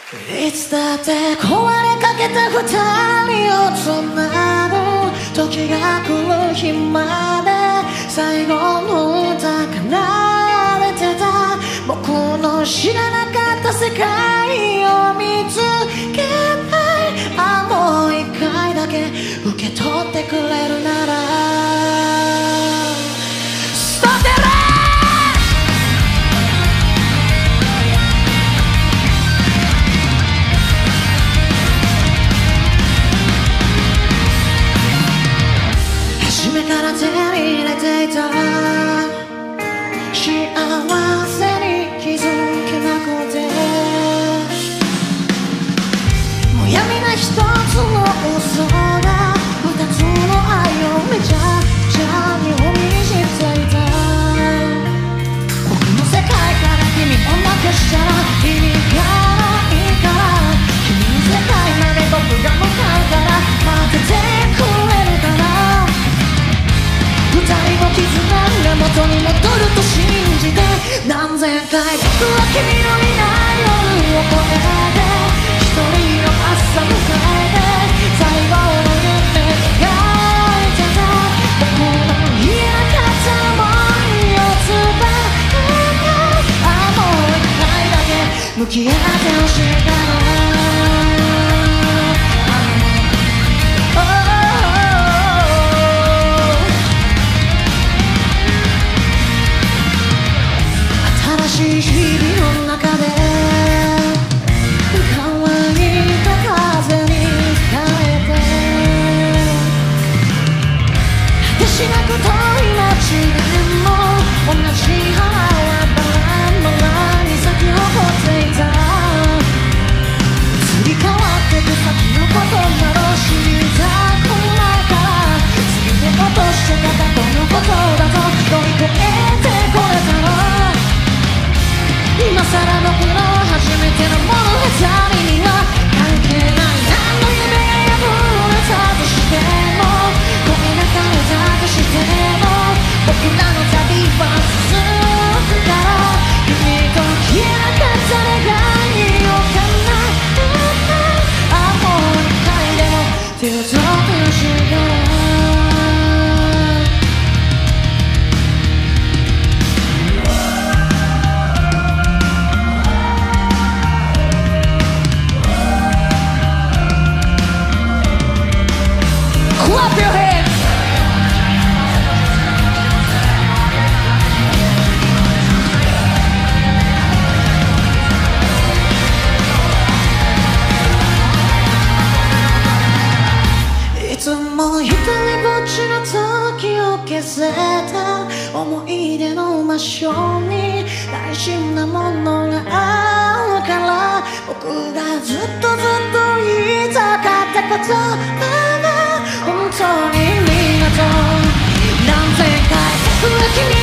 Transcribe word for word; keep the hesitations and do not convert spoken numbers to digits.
いつだって壊れかけた二人をつなぐ時が来る日まで最後の歌奏でてた僕の知らなかった世界を見つけたいあもう一回だけ受け取ってくれるならストテラ初めから手に入れていた幸せに気づけなくてもう闇が一つの嘘が二つの愛をめちゃくちゃに踏みにしていた僕の世界から君をなくしたら意味がないから君の世界まで僕が向かうから待っててくれるかな二人の絆が元に戻ると信じて何千回僕は君のいない夜を越えて一人の朝迎えて最後の夢描いてた僕の言えなかった想いを伝えてあもう一回だけ向き合ってほしいから日々の中で乾いた風に変えて果てしなく遠い街でも同じ花はバラバラに咲き誇っていた移り変わってく先のことなど知りたくないから全て落としてた過去のことだと乗り越えてこれたの今さら僕の初めての物語には関係ない何の夢が破れたとしてもごめんなされたとしても僕らの旅は続くから君と消えなかった願いを叶えたあもう一回でも手を取ってほしいからClap your hands! いつも一人ぼっちの時を消せた思い出の場所に大事なものがあるから僕がずっとずっと言いたかったこと本当にありがとう何千回